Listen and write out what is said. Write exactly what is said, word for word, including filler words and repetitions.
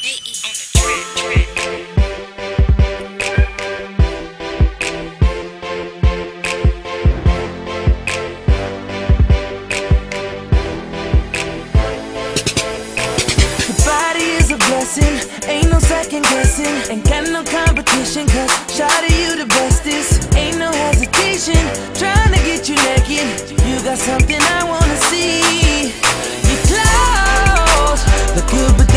Ain't no second guessing, ain't got no competition, cause shawty you the bestest. Ain't no hesitation, trying to get you naked. You got something I wanna see. Your clothes look good, but